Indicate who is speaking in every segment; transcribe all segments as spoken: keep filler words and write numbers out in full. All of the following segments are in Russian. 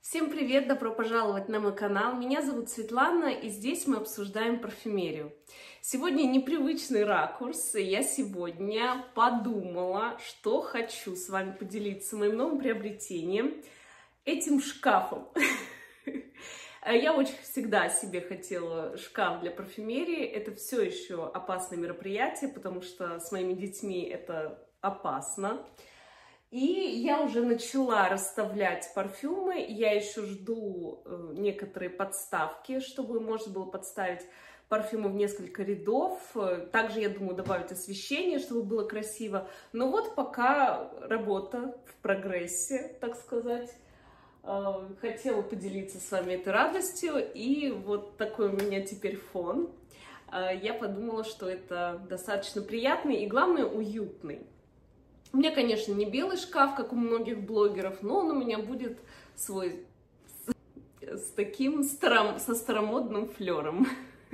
Speaker 1: Всем привет! Добро пожаловать на мой канал. Меня зовут Светлана, и здесь мы обсуждаем парфюмерию. Сегодня непривычный ракурс, и я сегодня подумала, что хочу с вами поделиться моим новым приобретением, этим шкафом. Я очень всегда себе хотела шкаф для парфюмерии. Это все еще опасное мероприятие, потому что с моими детьми это опасно. И я уже начала расставлять парфюмы, я еще жду некоторые подставки, чтобы можно было подставить парфюмы в несколько рядов. Также, я думаю, добавить освещение, чтобы было красиво. Но вот пока работа в прогрессе, так сказать. Хотела поделиться с вами этой радостью, и вот такой у меня теперь фон. Я подумала, что это достаточно приятный и, главное, уютный. У меня, конечно, не белый шкаф, как у многих блогеров, но он у меня будет свой с, с таким старом, со старомодным флером.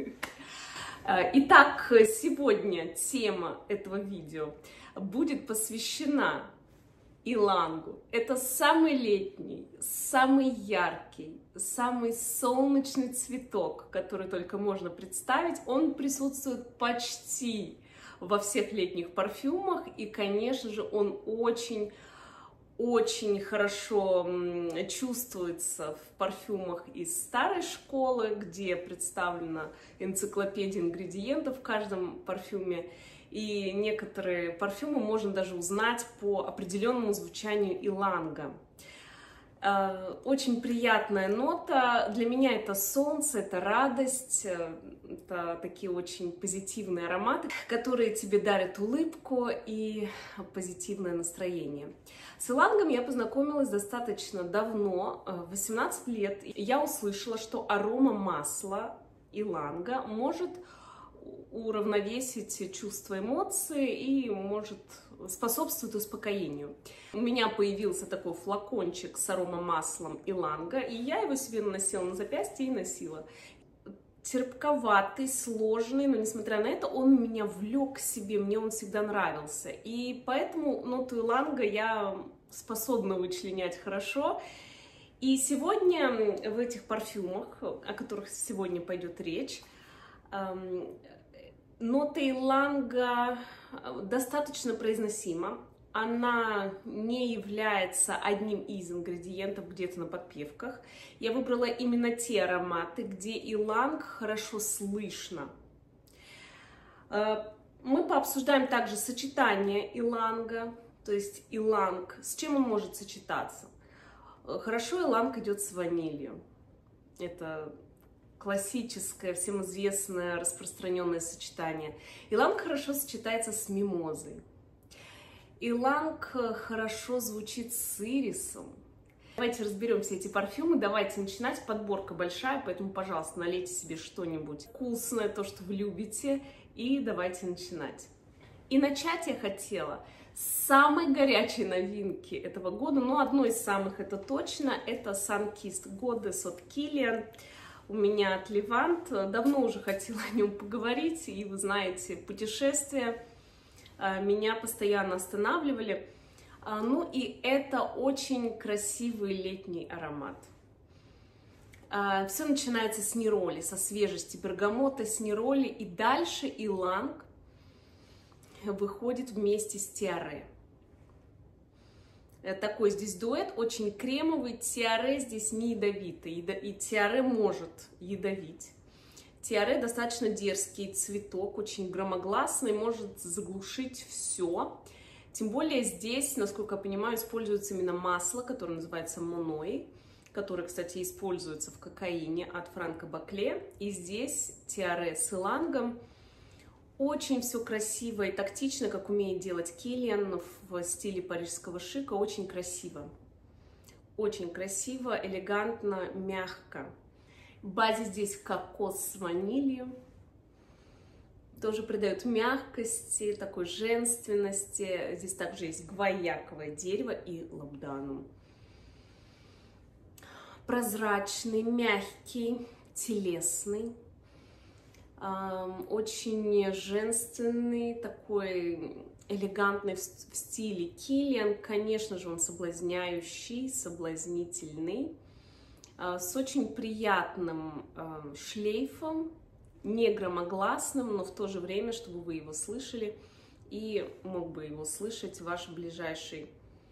Speaker 1: Итак, сегодня тема этого видео будет посвящена илангу. Это самый летний, самый яркий, самый солнечный цветок, который только можно представить. Он присутствует почти во всех летних парфюмах, и, конечно же, он очень-очень хорошо чувствуется в парфюмах из старой школы, где представлена энциклопедия ингредиентов в каждом парфюме, и некоторые парфюмы можно даже узнать по определенному звучанию иланга. Очень приятная нота. Для меня это солнце, это радость, это такие очень позитивные ароматы, которые тебе дарят улыбку и позитивное настроение. С илангом я познакомилась достаточно давно, в восемнадцать лет. Я услышала, что арома масла иланга может уравновесить чувства, эмоции и может способствовать успокоению. У меня появился такой флакончик с аромамаслом иланга, и я его себе наносила на запястье и носила. Терпковатый, сложный, но несмотря на это, он меня влек к себе, мне он всегда нравился. И поэтому ноту иланга я способна вычленять хорошо. И сегодня в этих парфюмах, о которых сегодня пойдет речь, нота иланга достаточно произносима, она не является одним из ингредиентов где-то на подпевках. Я выбрала именно те ароматы, где иланг хорошо слышно. Мы пообсуждаем также сочетание иланга, то есть иланг, с чем он может сочетаться. Хорошо иланг идет с ванилью. Это классическое, всем известное, распространенное сочетание. Иланг хорошо сочетается с мимозой. Иланг хорошо звучит с ирисом. Давайте разберем все эти парфюмы, давайте начинать. Подборка большая, поэтому, пожалуйста, налейте себе что-нибудь вкусное, то, что вы любите, и давайте начинать. И начать я хотела с самой горячей новинки этого года, но одной из самых это точно, это Sunkissed Goddess от Kilian. У меня от Левант, давно уже хотела о нем поговорить, и вы знаете, путешествия меня постоянно останавливали. Ну и это очень красивый летний аромат. Все начинается с нероли, со свежести бергамота, с нероли, и дальше иланг выходит вместе с тиаре. Такой здесь дуэт, очень кремовый, тиаре здесь не ядовитый, и тиаре может ядовить. Тиаре достаточно дерзкий цветок, очень громогласный, может заглушить все. Тем более здесь, насколько я понимаю, используется именно масло, которое называется моной, которое, кстати, используется в кокаине от Франко Бакле. И здесь тиаре с илангом. Очень все красиво и тактично, как умеет делать Kilian в стиле парижского шика. Очень красиво. Очень красиво, элегантно, мягко. В базе здесь кокос с ванилью. Тоже придает мягкости, такой женственности. Здесь также есть гвояковое дерево и лабданум. Прозрачный, мягкий, телесный. Очень женственный, такой элегантный в стиле Kilian. Конечно же, он соблазняющий, соблазнительный. с очень приятным шлейфом, не громогласным, но в то же время, чтобы вы его слышали, и мог бы его слышать ваш ближайший,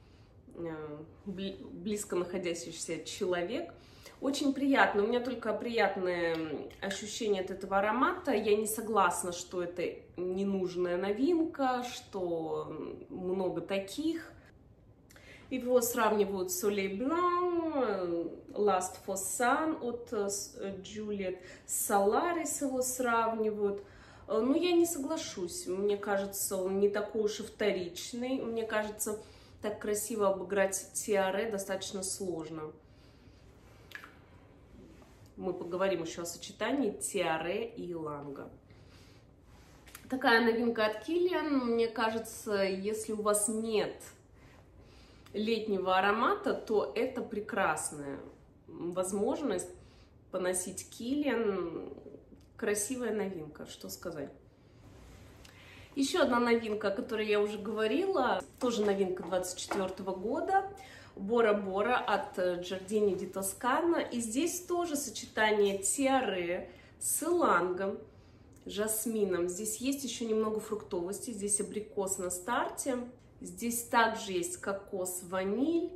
Speaker 1: близко находящийся человек. Очень приятно. У меня только приятное ощущение от этого аромата. Я не согласна, что это ненужная новинка, что много таких. Его сравнивают с Soleil Blanc, Lust for Sun от Juliet, Solaris его сравнивают. Но я не соглашусь. Мне кажется, он не такой уж и вторичный. Мне кажется, так красиво обыграть Тиаре достаточно сложно. Мы поговорим еще о сочетании Тиаре и Иланга. Такая новинка от Kilian. Мне кажется, если у вас нет летнего аромата, то это прекрасная возможность поносить Kilian. Красивая новинка, что сказать. Еще одна новинка, о которой я уже говорила, тоже новинка двадцать четвёртого года. Бора Бора от Giardini di Toscana. И здесь тоже сочетание Тиаре с Илангом, жасмином. Здесь есть еще немного фруктовости. Здесь абрикос на старте. Здесь также есть кокос, ваниль.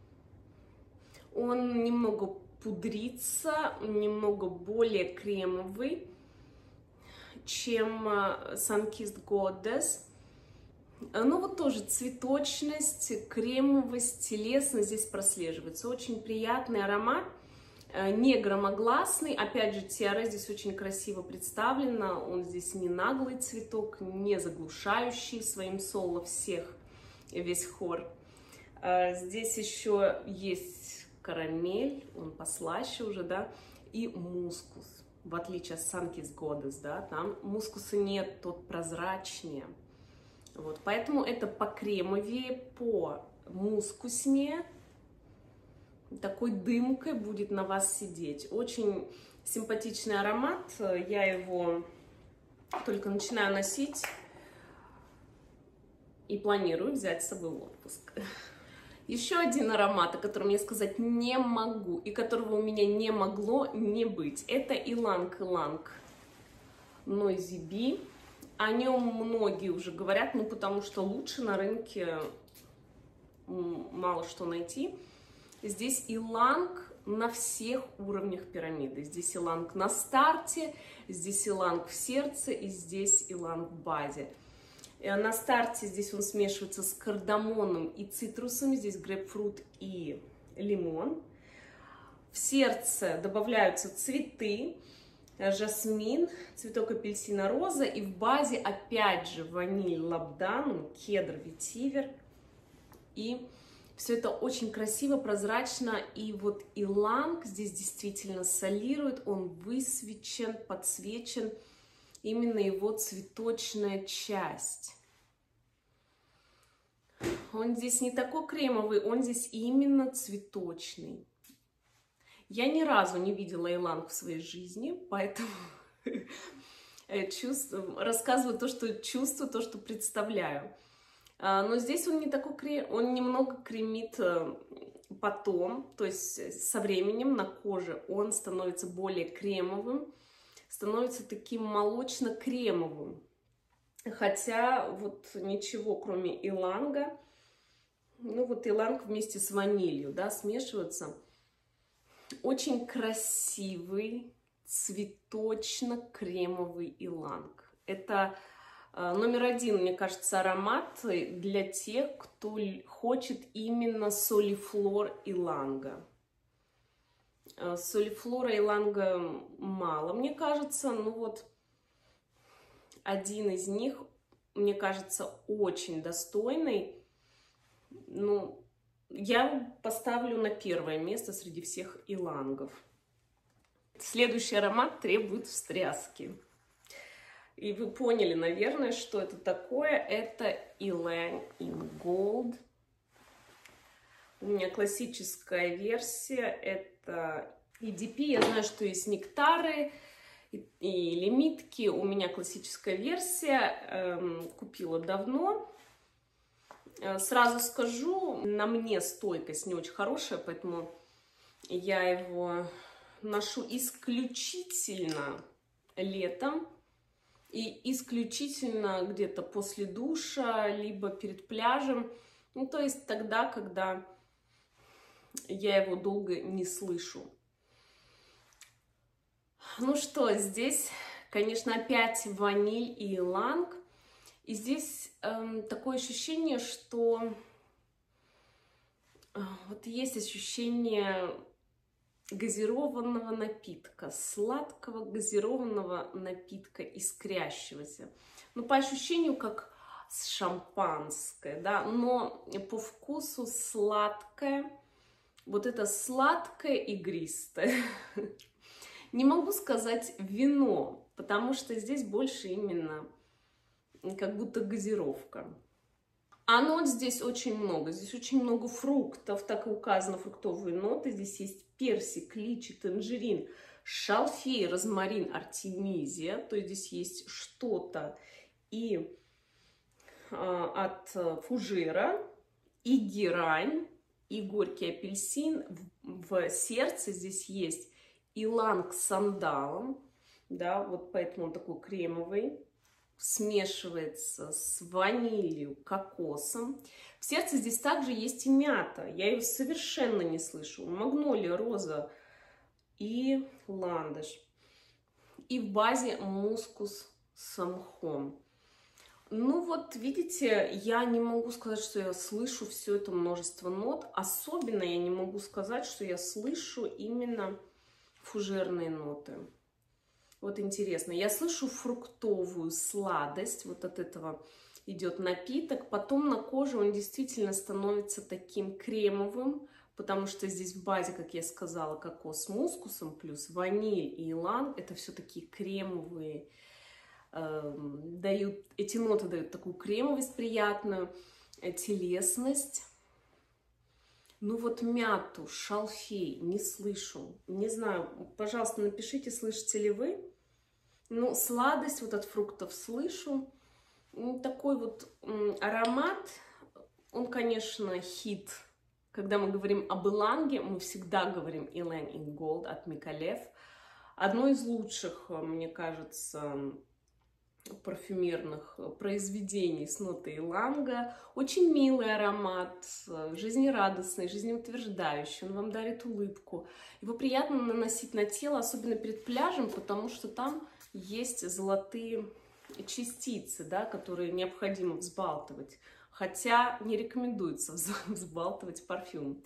Speaker 1: Он немного пудрится, немного более кремовый, чем Sunkissed Goddess. Но вот тоже цветочность, кремовость, телесность здесь прослеживается. Очень приятный аромат, не громогласный. Опять же, Тиаре здесь очень красиво представлена. Он здесь не наглый цветок, не заглушающий своим соло всех, весь хор. Здесь еще есть карамель, он послаще уже, да, и мускус. В отличие от Sunkissed Goddess, да, там мускуса нет, тот прозрачнее. Вот, поэтому это покремовее, по мускуснее, такой дымкой будет на вас сидеть. Очень симпатичный аромат, я его только начинаю носить и планирую взять с собой в отпуск. Еще один аромат, о котором я сказать не могу, и которого у меня не могло не быть, это Ylang Ylang Noisy Bee. О нем многие уже говорят, ну потому что лучше на рынке мало что найти. Здесь Ylang на всех уровнях пирамиды. Здесь Ylang на старте, здесь Ylang в сердце и здесь Ylang в базе. На старте здесь он смешивается с кардамоном и цитрусом, здесь грейпфрут и лимон. В сердце добавляются цветы, жасмин, цветок апельсина, роза, и в базе опять же ваниль, лабдан, кедр, ветивер. И все это очень красиво, прозрачно, и вот Ylang здесь действительно солирует, он высвечен, подсвечен, именно его цветочная часть. Он здесь не такой кремовый, он здесь именно цветочный. Я ни разу не видела Ylang в своей жизни, поэтому рассказываю то, что чувствую, то, что представляю. Но здесь он не такой крем, он немного кремит потом, то есть со временем на коже он становится более кремовым, становится таким молочно-кремовым. Хотя вот ничего, кроме Ylang, ну вот Ylang вместе с ванилью, да, смешиваются. Очень красивый, цветочно-кремовый Ylang. Это э, номер один, мне кажется, аромат для тех, кто хочет именно солифлор Ylang. Э, солифлора Ylang мало, мне кажется, ну вот один из них, мне кажется, очень достойный. Ну, я поставлю на первое место среди всех Ylang. Следующий аромат требует встряски. И вы поняли, наверное, что это такое. Это Ylang in Gold. У меня классическая версия. Это и ди пи. Я знаю, что есть нектары и, и лимитки. У меня классическая версия. Эм, купила давно. Сразу скажу, на мне стойкость не очень хорошая, поэтому Я его ношу исключительно летом и исключительно где-то после душа, либо перед пляжем. Ну, то есть тогда, когда я его долго не слышу. Ну что, здесь, конечно, опять ваниль и иланг. И здесь эм, такое ощущение, что э, вот есть ощущение газированного напитка, сладкого газированного напитка, искрящегося. Ну, по ощущению, как шампанское, да, но по вкусу сладкое. Вот это сладкое игристое. Не могу сказать вино, потому что здесь больше именно как будто газировка. А нот здесь очень много. Здесь очень много фруктов, так и указано фруктовые ноты. Здесь есть персик, личи, танжерин, шалфей, розмарин, артемизия. То есть здесь есть что-то и а, от фужера, и герань, и горький апельсин. В, в сердце здесь есть иланг с сандалом, да, вот поэтому он такой кремовый. Смешивается с ванилью, кокосом. В сердце здесь также есть и мята. Я ее совершенно не слышу. Магнолия, роза и ландыш. И в базе мускус с мхом. Ну вот, видите, я не могу сказать, что я слышу все это множество нот. Особенно я не могу сказать, что я слышу именно фужерные ноты. Вот интересно, я слышу фруктовую сладость, вот от этого идет напиток, потом на коже он действительно становится таким кремовым, потому что здесь в базе, как я сказала, кокос с мускусом, плюс ваниль и иланг, это все такие кремовые, э, дают, эти ноты дают такую кремовость приятную, э, телесность. Ну вот мяту, шалфей не слышу. Не знаю, пожалуйста, напишите, слышите ли вы. Ну, сладость вот от фруктов слышу. Ну, такой вот аромат, он, конечно, хит. Когда мы говорим об иланге, мы всегда говорим Ylang in Gold от Micallef. Одно из лучших, мне кажется, парфюмерных произведений с нотой иланга. Очень милый аромат, жизнерадостный, жизнеутверждающий. Он вам дарит улыбку. Его приятно наносить на тело, особенно перед пляжем, потому что там есть золотые частицы, да, которые необходимо взбалтывать. Хотя не рекомендуется взбалтывать парфюм.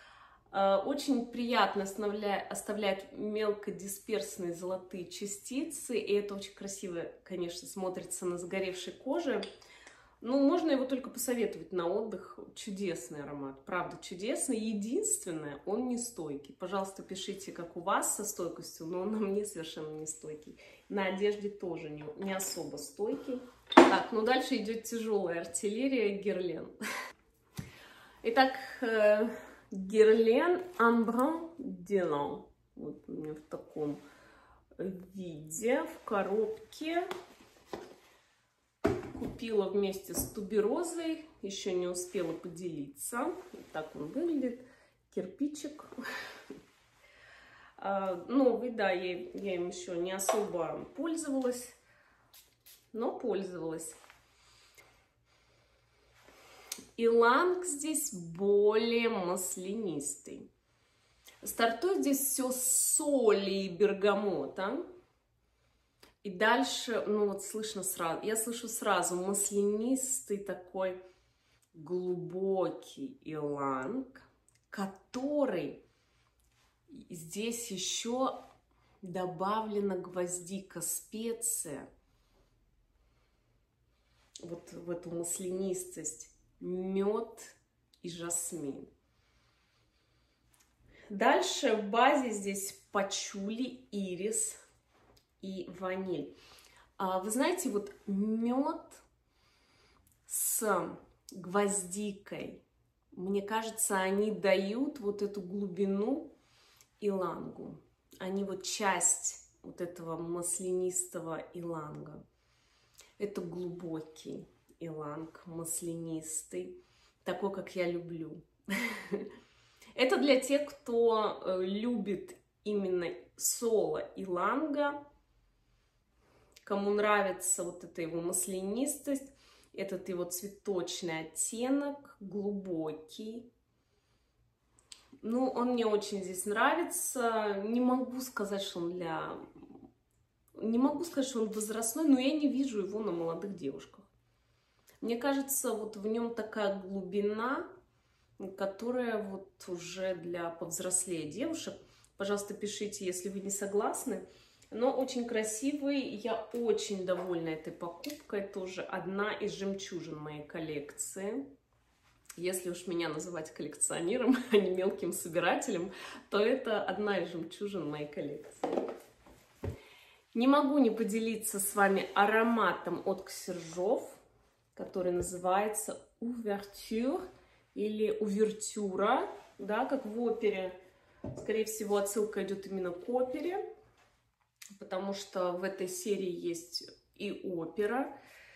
Speaker 1: Очень приятно оставляет мелкодисперсные золотые частицы, и это очень красиво, конечно, смотрится на загоревшей коже. Ну, можно его только посоветовать на отдых. Чудесный аромат, правда чудесный. Единственное, он не стойкий. Пожалуйста, пишите, как у вас со стойкостью, но он на мне совершенно не стойкий. На одежде тоже не, не особо стойкий. Так, ну дальше идет тяжелая артиллерия, Герлен. Итак, Герлен Embrun d'Elan. Вот у меня в таком виде, в коробке. Купила вместе с туберозой, еще не успела поделиться. Вот так он выглядит. Кирпичик. Новый, да, я, я им еще не особо пользовалась, но пользовалась. Иланг здесь более маслянистый. Стартует здесь все с соли и бергамота. И дальше, ну вот слышно сразу, я слышу сразу маслянистый такой глубокий иланг, который здесь еще добавлена гвоздика, специя. Вот в эту маслянистость. Мед и жасмин. Дальше в базе здесь пачули, ирис и ваниль. А, вы знаете, вот мед с гвоздикой, мне кажется, они дают вот эту глубину илангу. Они вот часть вот этого маслянистого иланга. Это глубокий иланг, маслянистый, такой, как я люблю. Это для тех, кто э, любит именно соло-иланга, кому нравится вот эта его маслянистость, этот его цветочный оттенок, глубокий. Ну, он мне очень здесь нравится. Не могу сказать, что он для... Не могу сказать, что он возрастной, но я не вижу его на молодых девушках. Мне кажется, вот в нем такая глубина, которая вот уже для повзрослее девушек. Пожалуйста, пишите, если вы не согласны. Но очень красивый, я очень довольна этой покупкой. Тоже одна из жемчужин моей коллекции. Если уж меня называть коллекционером, а не мелким собирателем, то это одна из жемчужин моей коллекции. Не могу не поделиться с вами ароматом от Ксержов, который называется Ouverture или Увертюра, да, как в опере. Скорее всего, отсылка идет именно к опере, потому что в этой серии есть и опера,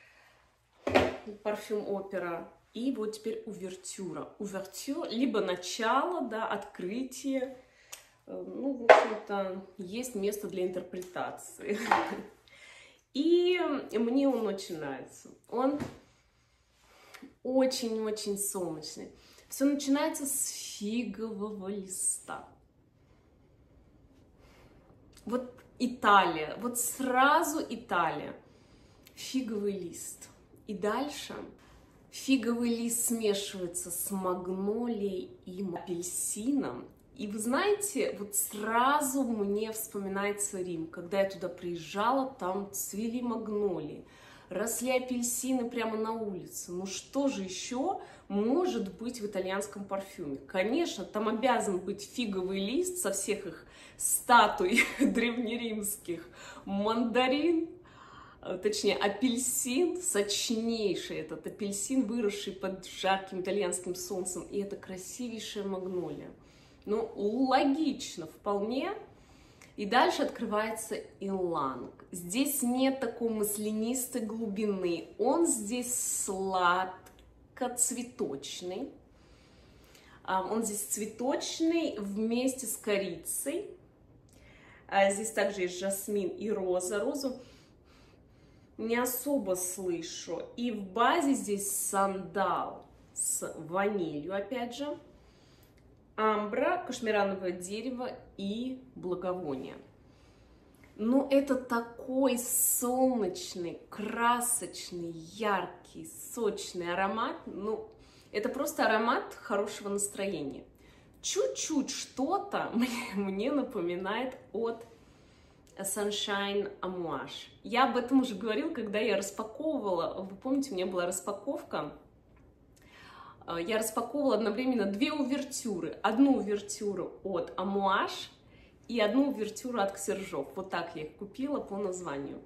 Speaker 1: парфюм опера, и вот теперь увертюра. Увертюр, либо начало, да, открытие. Ну, в общем-то, есть место для интерпретации. И мне он очень нравится. Он очень-очень солнечный. Все начинается с фигового листа. Вот Италия, вот сразу Италия. Фиговый лист. И дальше фиговый лист смешивается с магнолией и апельсином. И вы знаете, вот сразу мне вспоминается Рим. Когда я туда приезжала, там цвели магнолии, росли апельсины прямо на улице. Ну что же еще может быть в итальянском парфюме? Конечно, там обязан быть фиговый лист со всех их статуй древнеримских, мандарин, точнее апельсин, сочнейший этот апельсин, выросший под жарким итальянским солнцем, и это красивейшая магнолия. Ну, логично вполне. И дальше открывается иланг. Здесь нет такой маслянистой глубины. Он здесь сладко-цветочный. Он здесь цветочный вместе с корицей. Здесь также есть жасмин и роза. Розу не особо слышу. И в базе здесь сандал с ванилью, опять же. Амбра, кашмирановое дерево и благовоние. Но это такой солнечный, красочный, яркий, сочный аромат. Ну, это просто аромат хорошего настроения. Чуть-чуть что-то мне, мне напоминает от Sunshine Amouage. Я об этом уже говорила, когда я распаковывала. Вы помните, у меня была распаковка. Я распаковывала одновременно две увертюры. Одну увертюру от Amouage и одну увертюру от Ксержов. Вот так я их купила по названию.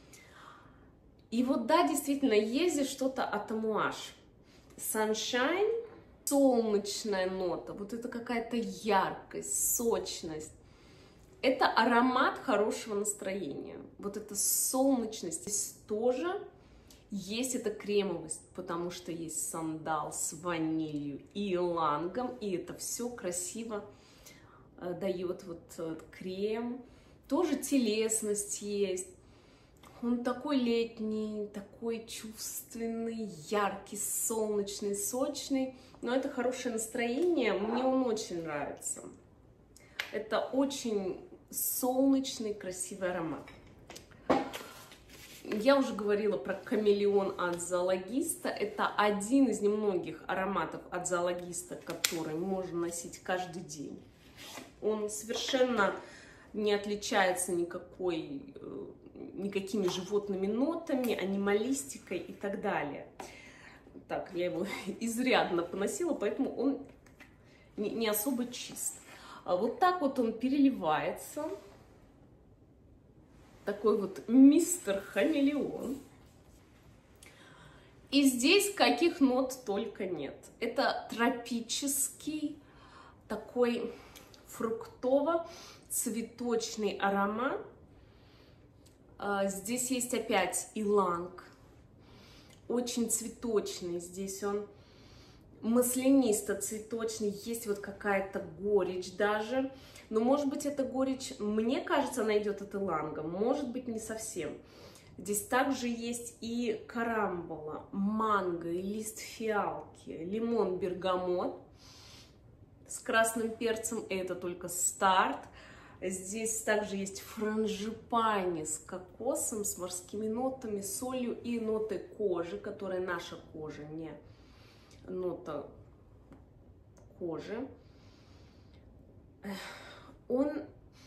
Speaker 1: И вот да, действительно, есть здесь что-то от Amouage. Sunshine, солнечная нота, вот это какая-то яркость, сочность. Это аромат хорошего настроения. Вот эта солнечность здесь тоже. Есть эта кремовость, потому что есть сандал с ванилью и илангом, и это все красиво э, дает вот э, крем. Тоже телесность есть. Он такой летний, такой чувственный, яркий, солнечный, сочный. Но это хорошее настроение, мне он очень нравится. Это очень солнечный, красивый аромат. Я уже говорила про камелеон от Зоологиста. Это один из немногих ароматов от Зоологиста, который можно носить каждый день. Он совершенно не отличается никакой, никакими животными нотами, анималистикой и так далее. Так, я его изрядно поносила, поэтому он не, не особо чист. А вот так вот он переливается. Такой вот мистер Хамелеон. И здесь каких нот только нет. Это тропический, такой фруктово-цветочный аромат. Здесь есть опять иланг. Очень цветочный. Здесь он маслянисто-цветочный, есть вот какая-то горечь даже. Но, может быть, эта горечь, мне кажется, она идет от иланга, может быть, не совсем. Здесь также есть и карамбола, манго, и лист фиалки, лимон, бергамот с красным перцем, это только старт. Здесь также есть франгипани с кокосом, с морскими нотами, солью и нотой кожи, которая наша кожа, не нота кожи. Он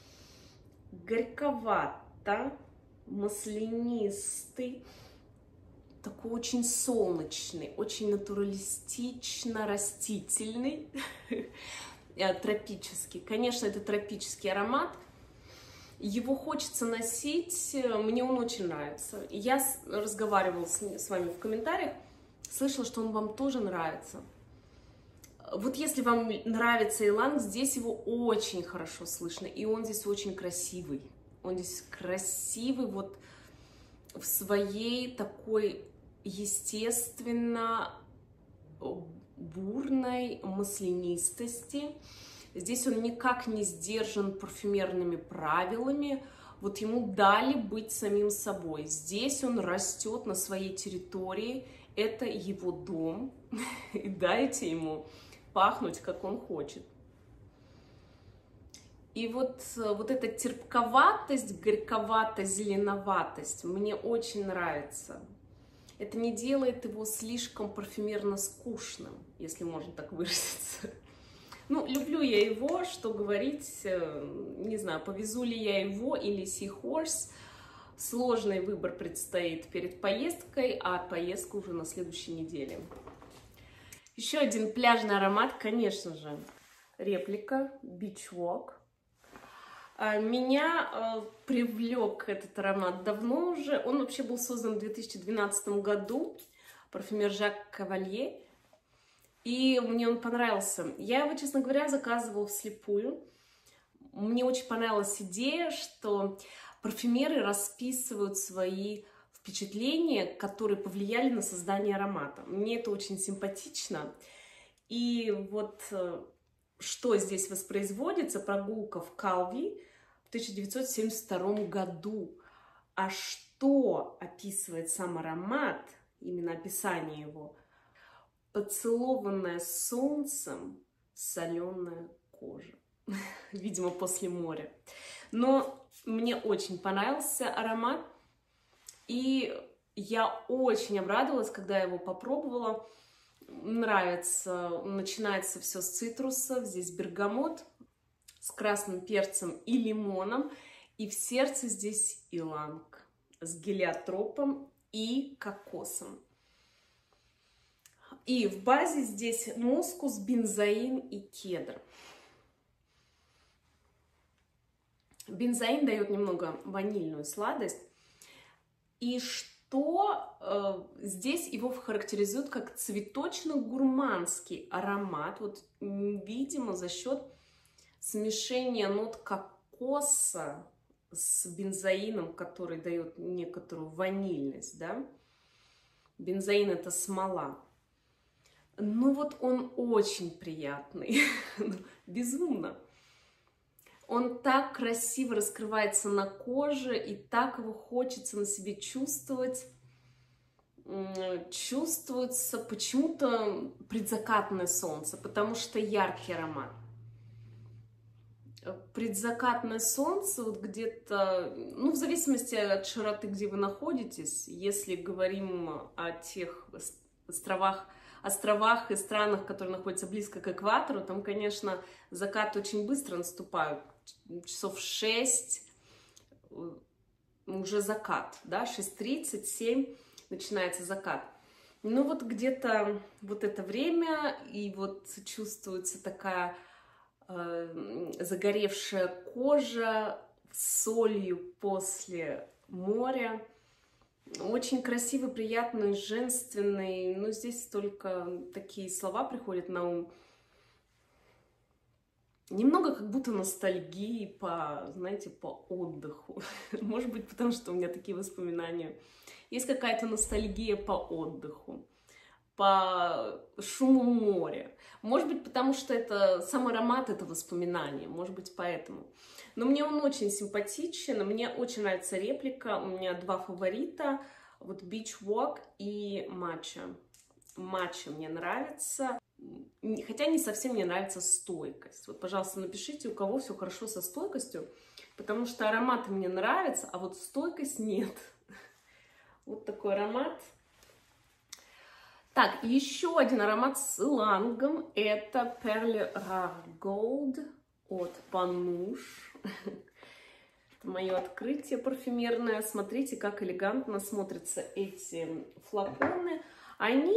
Speaker 1: горьковато, маслянистый, такой очень солнечный, очень натуралистично растительный, тропический. Конечно, это тропический аромат. Его хочется носить, мне он очень нравится. Я разговаривала с, с вами в комментариях, слышала, что он вам тоже нравится. Вот если вам нравится иланг, здесь его очень хорошо слышно, и он здесь очень красивый. Он здесь красивый вот в своей такой естественно бурной маслянистости. Здесь он никак не сдержан парфюмерными правилами. Вот ему дали быть самим собой. Здесь он растет на своей территории. Это его дом. И дайте ему пахнуть, как он хочет. И вот, вот эта терпковатость, горьковатость, зеленоватость мне очень нравится. Это не делает его слишком парфюмерно скучным, если можно так выразиться. Ну, люблю я его, что говорить, не знаю, повезу ли я его или Seahorse. Сложный выбор предстоит перед поездкой, а поездка уже на следующей неделе. Еще один пляжный аромат, конечно же, реплика Beach Walk. Меня привлек этот аромат давно уже. Он вообще был создан в две тысячи двенадцатом году. Парфюмер Жак Кавалье. И мне он понравился. Я его, честно говоря, заказывала вслепую. Мне очень понравилась идея, что парфюмеры расписывают свои впечатления, которые повлияли на создание аромата. Мне это очень симпатично. И вот что здесь воспроизводится, прогулка в Калви в тысяча девятьсот семьдесят втором году. А что описывает сам аромат, именно описание его? Поцелованная солнцем соленая кожа. Видимо, после моря. Но мне очень понравился аромат. И я очень обрадовалась, когда я его попробовала. Нравится, начинается все с цитрусов, здесь бергамот с красным перцем и лимоном, и в сердце здесь иланг с гелиотропом и кокосом. И в базе здесь мускус, бензоин и кедр. Бензоин дает немного ванильную сладость, и что то э, здесь его характеризуют как цветочно-гурманский аромат. Вот, видимо, за счет смешения нот кокоса с бензоином, который дает некоторую ванильность, да. Бензоин — это смола. Ну вот он очень приятный, безумно. Он так красиво раскрывается на коже, и так его хочется на себе чувствовать. Чувствуется почему-то предзакатное солнце, потому что яркий аромат. Предзакатное солнце, вот где-то, ну, в зависимости от широты, где вы находитесь, если говорим о тех островах, островах и странах, которые находятся близко к экватору, там, конечно, закат очень быстро наступает. Часов шесть уже закат, да, шесть тридцать, семь начинается закат. Ну вот где-то вот это время, и вот чувствуется такая э, загоревшая кожа с солью после моря. Очень красивый, приятный, женственный. Но здесь только такие слова приходят на ум. Немного как будто ностальгии по, знаете, по отдыху. Может быть, потому что у меня такие воспоминания. Есть какая-то ностальгия по отдыху. по шуму моря. Может быть, потому что это сам аромат, это воспоминание, может быть, поэтому. Но мне он очень симпатичен, мне очень нравится реплика, у меня два фаворита, вот Beach Walk и Matcha. Matcha мне нравится, хотя не совсем мне нравится стойкость. Вот, пожалуйста, напишите, у кого все хорошо со стойкостью, потому что ароматы мне нравятся, а вот стойкость нет. Вот такой аромат. Так, еще один аромат с илангом. Это Perle Rare Gold от Panouche. Это мое открытие парфюмерное. Смотрите, как элегантно смотрятся эти флаконы. Они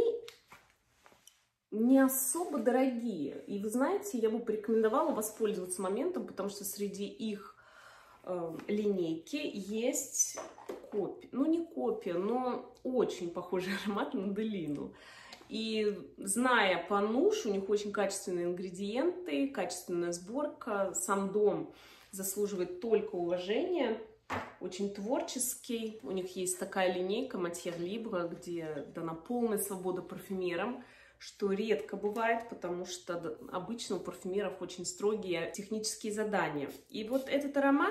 Speaker 1: не особо дорогие. И вы знаете, я бы порекомендовала воспользоваться моментом, потому что среди их э, линейки есть копия. Ну, не копия, но очень похожий аромат на Делину. И зная Panouche, у них очень качественные ингредиенты, качественная сборка. Сам дом заслуживает только уважения. Очень творческий. У них есть такая линейка Matière Libre, где дана полная свобода парфюмерам, что редко бывает, потому что обычно у парфюмеров очень строгие технические задания. И вот этот аромат,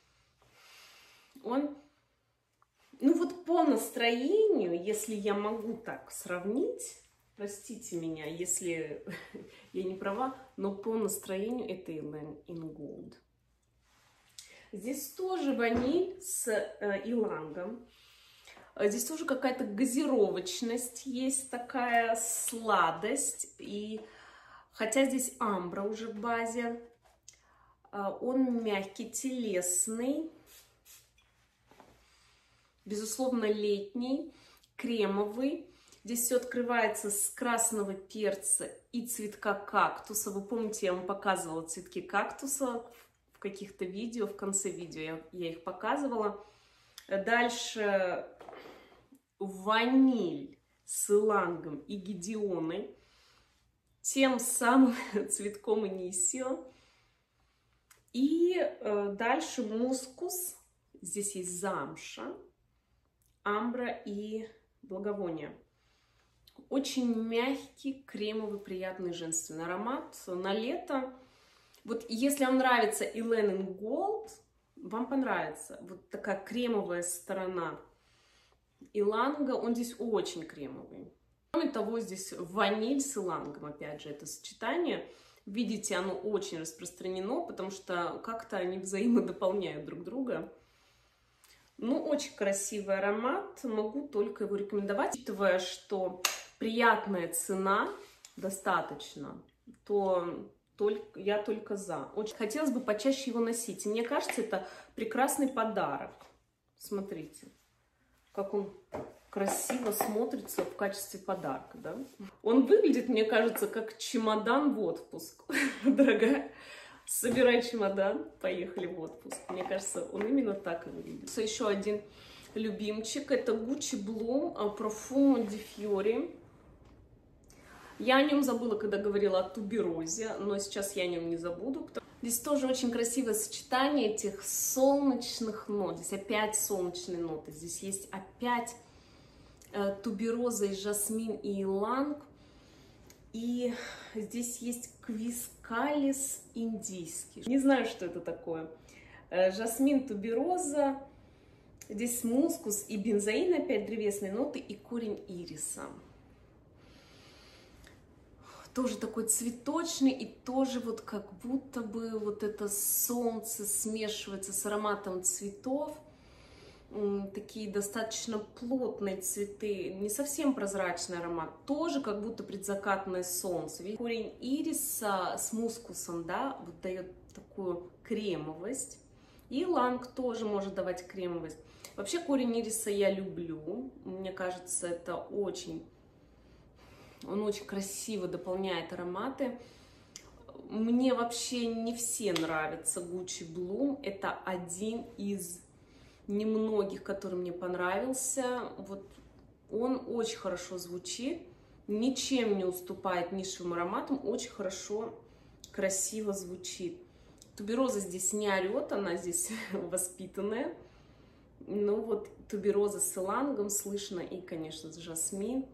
Speaker 1: он, ну вот по настроению, если я могу так сравнить, простите меня, если я не права, но по настроению это Elaine in Gold. Здесь тоже ваниль с э, илангом. Здесь тоже какая-то газировочность есть, такая сладость. И хотя здесь амбра уже в базе, он мягкий, телесный, безусловно летний, кремовый. Здесь все открывается с красного перца и цветка кактуса. Вы помните, я вам показывала цветки кактуса в каких-то видео, в конце видео я, я их показывала. Дальше ваниль с илангом и гедеоной, тем самым цветком инисио. И э, дальше мускус, здесь есть замша, амбра и благовония. Очень мягкий, кремовый, приятный женственный аромат на лето. Вот если вам нравится Elaine in Gold, вам понравится. Вот такая кремовая сторона иланга, он здесь очень кремовый. Кроме того, здесь ваниль с илангом, опять же, это сочетание. Видите, оно очень распространено, потому что как-то они взаимодополняют друг друга. Ну, очень красивый аромат, могу только его рекомендовать. Учитывая, что приятная цена достаточно, то только, я только за. Очень хотелось бы почаще его носить. И мне кажется, это прекрасный подарок. Смотрите, как он красиво смотрится в качестве подарка, да? Он выглядит, мне кажется, как чемодан в отпуск. Дорогая, собирай чемодан, поехали в отпуск. Мне кажется, он именно так и выглядит. Еще один любимчик, это Gucci Bloom Profumo di Fiori. Я о нем забыла, когда говорила о туберозе, но сейчас я о нем не забуду. Здесь тоже очень красивое сочетание этих солнечных нот. Здесь опять солнечные ноты. Здесь есть опять э, тубероза и жасмин и иланг. И здесь есть квискалис индийский. Не знаю, что это такое. Э, жасмин, тубероза. Здесь мускус и бензоин, опять древесные ноты, и корень ириса. Тоже такой цветочный, и тоже вот как будто бы вот это солнце смешивается с ароматом цветов. Такие достаточно плотные цветы, не совсем прозрачный аромат, тоже как будто предзакатное солнце. Видите, корень ириса с мускусом, да, вот дает такую кремовость. И иланг тоже может давать кремовость. Вообще корень ириса я люблю, мне кажется, это очень... Он очень красиво дополняет ароматы. Мне вообще не все нравятся Gucci Bloom. Это один из немногих, который мне понравился. Вот он очень хорошо звучит, ничем не уступает низшим ароматам, очень хорошо, красиво звучит. Тубероза здесь не орет, она здесь воспитанная. Но вот тубероза с илангом слышно, и, конечно, с жасмин.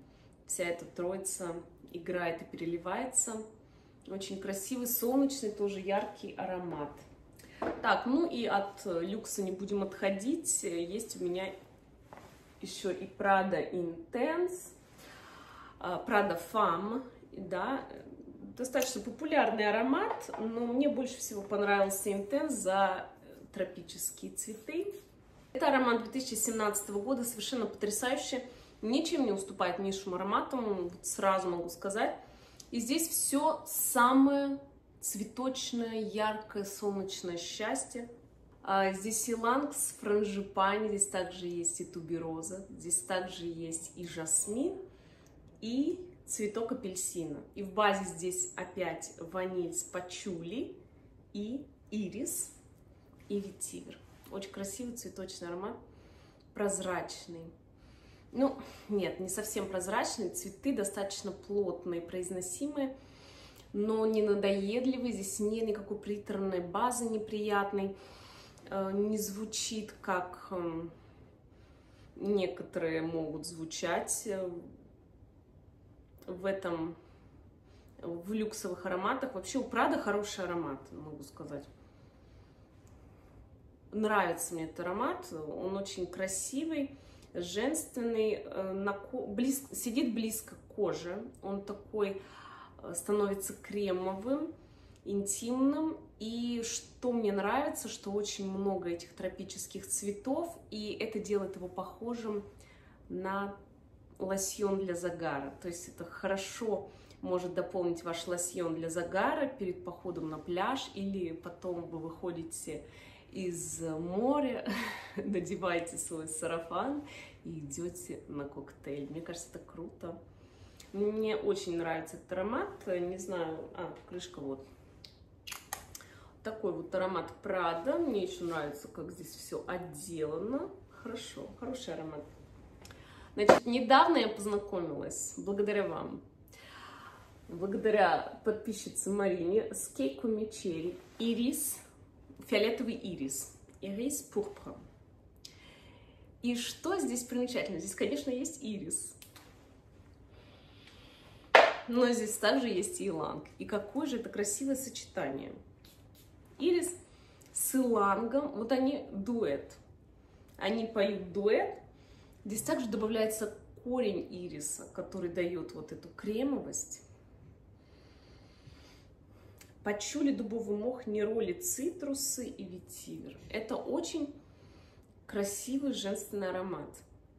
Speaker 1: вся эта троица играет и переливается. Очень красивый, солнечный, тоже яркий аромат. Так, ну и от люкса не будем отходить. Есть у меня еще и Prada Intense, Prada Femme, да, достаточно популярный аромат, но мне больше всего понравился Intense за тропические цветы. Это аромат две тысячи семнадцатого года, совершенно потрясающий, ничем не уступает низшим ароматам, сразу могу сказать. И здесь все самое цветочное, яркое, солнечное счастье. А здесь иланг, франгипани, здесь также есть и тубероза, здесь также есть и жасмин, и цветок апельсина. И в базе здесь опять ваниль с пачули, и ирис, и ветивер. Очень красивый цветочный аромат, прозрачный. Ну, нет, не совсем прозрачные, цветы достаточно плотные, произносимые, но не надоедливые. Здесь нет никакой приторной базы неприятной, не звучит, как некоторые могут звучать в этом, в люксовых ароматах. Вообще у Prada хороший аромат, могу сказать. Нравится мне этот аромат, он очень красивый, женственный, на ко... близ... сидит близко к коже, он такой становится кремовым, интимным. И что мне нравится, что очень много этих тропических цветов, и это делает его похожим на лосьон для загара. То есть это хорошо может дополнить ваш лосьон для загара перед походом на пляж, или потом вы выходите из моря, надеваете свой сарафан и идете на коктейль. Мне кажется, это круто. Мне очень нравится этот аромат. Не знаю, а, крышка вот. Такой вот аромат Prada. Мне еще нравится, как здесь все отделано. Хорошо, хороший аромат. Значит, недавно я познакомилась, благодаря вам, благодаря подписчице Марине, с Кейко Мечери. Ирис, фиолетовый ирис. Ирис пурпур. И что здесь примечательно? Здесь, конечно, есть ирис. Но здесь также есть и иланг. И какое же это красивое сочетание. Ирис с илангом, вот они дуэт. Они поют дуэт. Здесь также добавляется корень ириса, который дает вот эту кремовость. Пачули, дубовый мох, нероли, цитрусы и ветивер. Это очень красивый женственный аромат.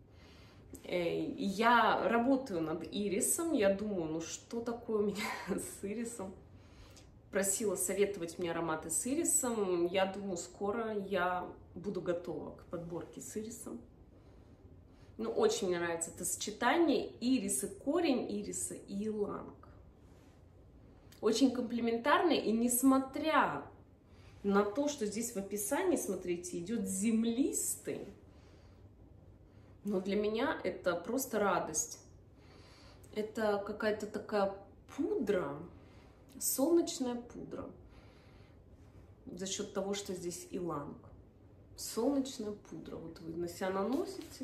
Speaker 1: Я работаю над ирисом, я думаю, ну что такое у меня с ирисом? Просила советовать мне ароматы с ирисом. Я думаю, скоро я буду готова к подборке с ирисом. Ну, очень мне нравится это сочетание ирис и корень ириса и иланг. Очень комплементарный, и несмотря на то, что здесь в описании, смотрите, идет землистый, но для меня это просто радость. Это какая-то такая пудра, солнечная пудра, за счет того, что здесь иланг. Солнечная пудра. Вот вы на себя наносите.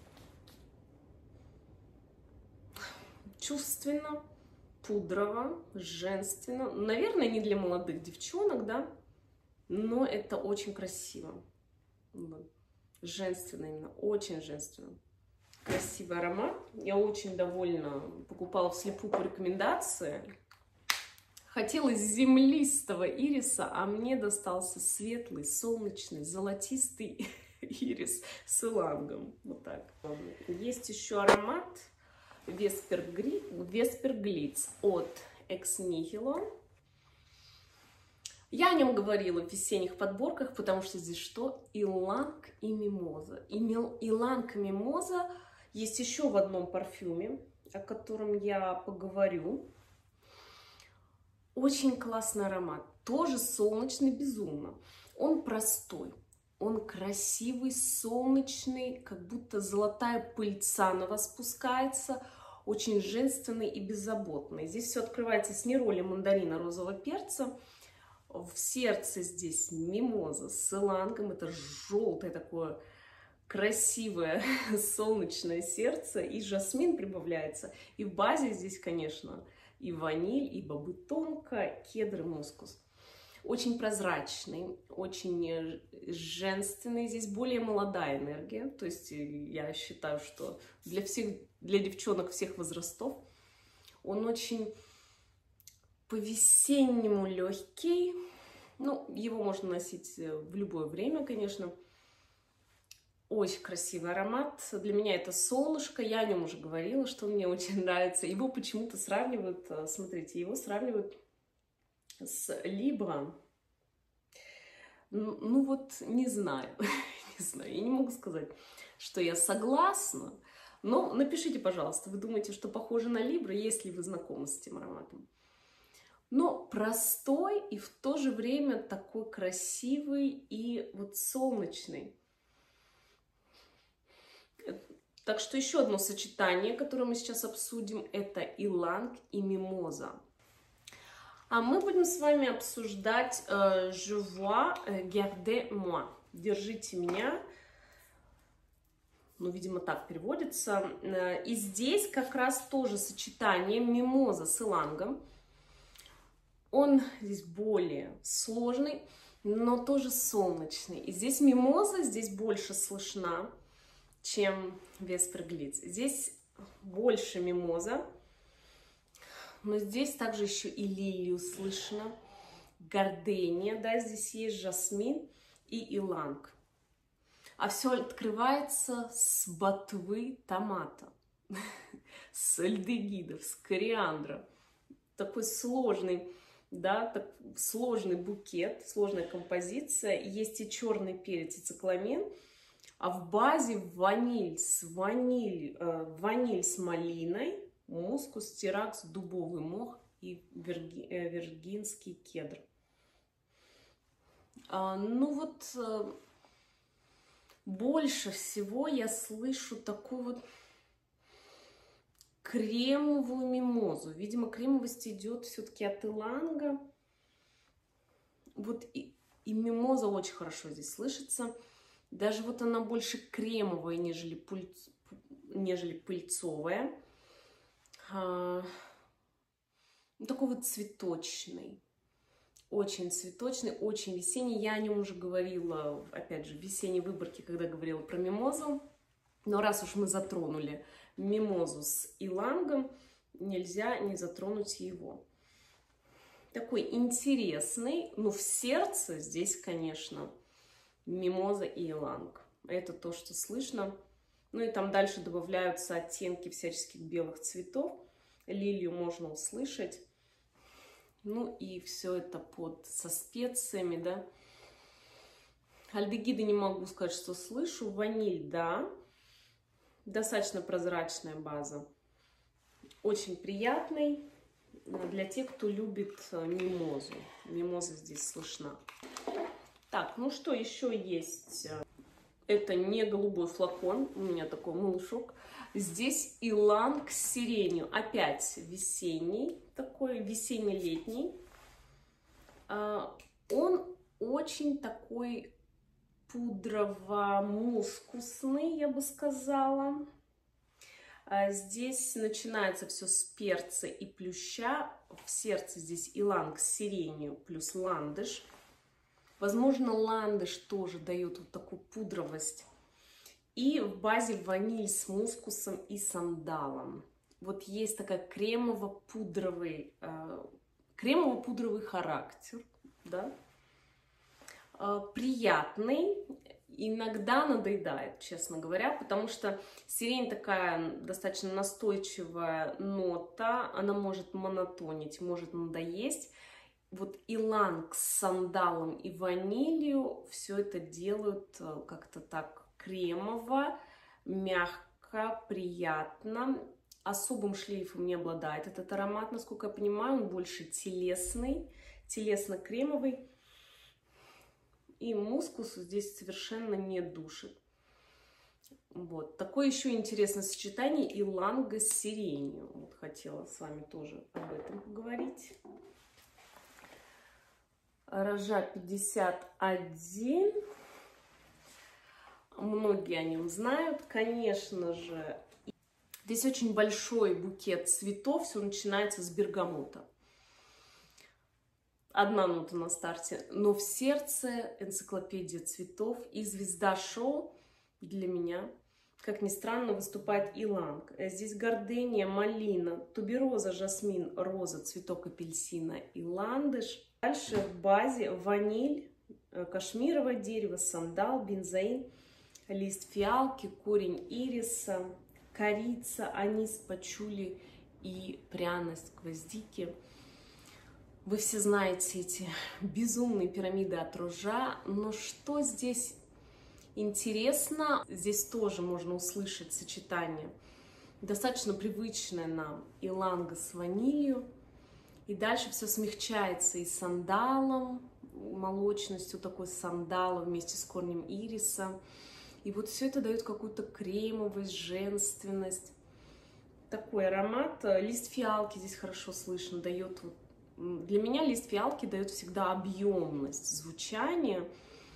Speaker 1: Чувственно, пудрово, женственно. Наверное, не для молодых девчонок, да, но это очень красиво. Женственно именно, очень женственно. Красивый аромат. Я очень довольна. Покупала вслепую по рекомендации. Хотела землистого ириса, а мне достался светлый, солнечный, золотистый ирис с илангом. Вот так. Есть еще аромат Vesper Glitz от Ex Nihilo. Я о нем говорила в весенних подборках, потому что здесь что? Иланг и мимоза. И иланг и мимоза есть еще в одном парфюме, о котором я поговорю. Очень классный аромат. Тоже солнечный безумно. Он простой. Он красивый, солнечный, как будто золотая пыльца на вас спускается. Очень женственный и беззаботный. Здесь все открывается с нероли мандарина, розового перца. В сердце здесь мимоза с илангом. Это желтое такое красивое солнечное сердце, и жасмин прибавляется. И в базе здесь, конечно, и ваниль, и бобы тонко, кедр и мускус. Очень прозрачный, очень женственный. Здесь более молодая энергия. То есть я считаю, что для всех, для девчонок всех возрастов он очень по-весеннему легкий. Ну, его можно носить в любое время, конечно. Очень красивый аромат. Для меня это солнышко. Я о нем уже говорила, что он мне очень нравится. Его почему-то сравнивают, смотрите, его сравнивают с Libra. Ну, ну вот, не знаю, не знаю, я не могу сказать, что я согласна. Но напишите, пожалуйста, вы думаете, что похоже на Libra, если вы знакомы с этим ароматом. Но простой и в то же время такой красивый и вот солнечный. Так что еще одно сочетание, которое мы сейчас обсудим, это иланг и мимоза. А мы будем с вами обсуждать euh, Je vois, gardez moi. Держите меня. Ну, видимо, так переводится. И здесь как раз тоже сочетание мимоза с илангом. Он здесь более сложный, но тоже солнечный. И здесь мимоза, здесь больше слышна, чем Весперглиц. Здесь больше мимоза, но здесь также еще и лилию слышно, гордения, да, здесь есть жасмин и иланг. А все открывается с ботвы томата, с альдегидов, с кориандра. Такой сложный, да, так, сложный букет, сложная композиция. Есть и черный перец, и цикламен. А в базе ваниль с, ваниль, э, ваниль с малиной, мускус, стиракс, дубовый мох и верги, э, виргинский кедр. А, ну вот, э, больше всего я слышу такую вот кремовую мимозу. Видимо, кремовость идет все-таки от иланга. Вот и, и мимоза очень хорошо здесь слышится. Даже вот она больше кремовая, нежели, пыльц... нежели пыльцовая. А... Такой вот цветочный. Очень цветочный, очень весенний. Я о нем уже говорила, опять же, в весенней выборке, когда говорила про мимозу. Но раз уж мы затронули мимозу с илангом, нельзя не затронуть его. Такой интересный, но в сердце здесь, конечно, мимоза и иланг. Это то, что слышно. Ну и там дальше добавляются оттенки всяческих белых цветов. Лилию можно услышать. Ну и все это под, со специями, да. Альдегиды не могу сказать, что слышу. Ваниль, да. Достаточно прозрачная база. Очень приятный для тех, кто любит мимозу. Мимоза здесь слышна. Так, ну что еще есть? Это не голубой флакон, у меня такой малышок. Здесь иланг с сиренью. Опять весенний, такой весенне-летний. Он очень такой пудрово-мускусный, я бы сказала. Здесь начинается все с перца и плюща. В сердце здесь иланг с сиренью плюс ландыш. Возможно, ландыш тоже дает вот такую пудровость. И в базе ваниль с мускусом и сандалом. Вот есть такая кремово-пудровый, э, кремово-пудровый характер, да? Э, приятный, иногда надоедает, честно говоря, потому что сирень такая достаточно настойчивая нота, она может монотонить, может надоесть. Вот иланг с сандалом и ванилью все это делают как-то так кремово, мягко, приятно. Особым шлейфом не обладает этот аромат, насколько я понимаю, он больше телесный, телесно-кремовый. И мускус здесь совершенно не душит. Вот. Такое еще интересное сочетание иланга с сиренью. Вот хотела с вами тоже об этом поговорить. Рожа пятьдесят один. Многие о нем знают, конечно же. Здесь очень большой букет цветов, все начинается с бергамота. Одна нота на старте, но в сердце энциклопедия цветов и звезда шоу для меня, как ни странно, выступает иланг. Здесь гордыня, малина, тубероза, жасмин, роза, цветок апельсина и ландыш. Дальше в базе ваниль, кашмировое дерево, сандал, бензоин, лист фиалки, корень ириса, корица, анис, пачули и пряность гвоздики. Вы все знаете эти безумные пирамиды от ружа, но что здесь интересно, здесь тоже можно услышать сочетание достаточно привычное нам иланга с ванилью, и дальше все смягчается и сандалом, молочностью такой сандала вместе с корнем ириса, и вот все это дает какую-то кремовость, женственность, такой аромат. Лист фиалки здесь хорошо слышно, дает вот. Для меня лист фиалки дает всегда объемность звучания,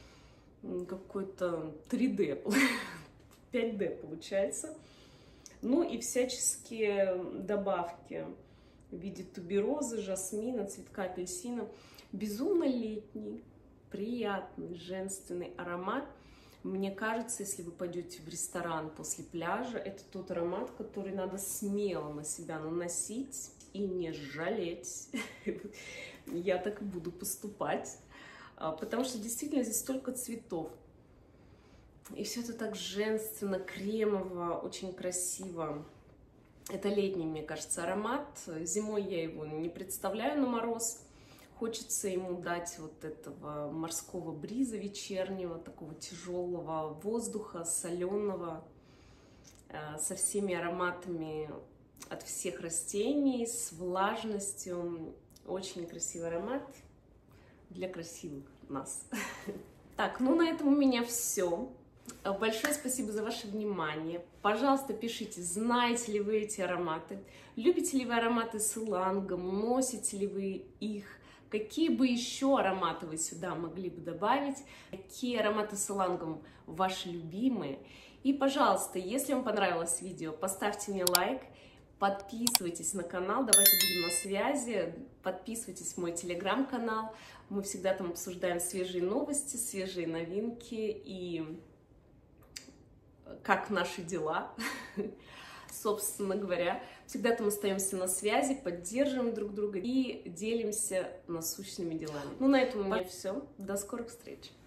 Speaker 1: какой-то три дэ, пять дэ получается. Ну и всяческие добавки в виде туберозы, жасмина, цветка апельсина. Безумно летний, приятный, женственный аромат. Мне кажется, если вы пойдете в ресторан после пляжа, это тот аромат, который надо смело на себя наносить и не жалеть. Я так и буду поступать, потому что действительно здесь столько цветов. И все это так женственно, кремово, очень красиво. Это летний, мне кажется, аромат. Зимой я его не представляю на мороз. Хочется ему дать вот этого морского бриза вечернего, такого тяжелого воздуха, соленого, со всеми ароматами от всех растений, с влажностью. Очень красивый аромат для красивых нас. Так, ну на этом у меня все. Большое спасибо за ваше внимание. Пожалуйста, пишите, знаете ли вы эти ароматы, любите ли вы ароматы с илангом, носите ли вы их, какие бы еще ароматы вы сюда могли бы добавить, какие ароматы с илангом ваши любимые. И, пожалуйста, если вам понравилось видео, поставьте мне лайк, подписывайтесь на канал, давайте будем на связи, подписывайтесь в мой телеграм-канал, мы всегда там обсуждаем свежие новости, свежие новинки и как наши дела, собственно говоря. Всегда там остаемся на связи, поддерживаем друг друга и делимся насущными делами. Ну, на этом у меня все. До скорых встреч!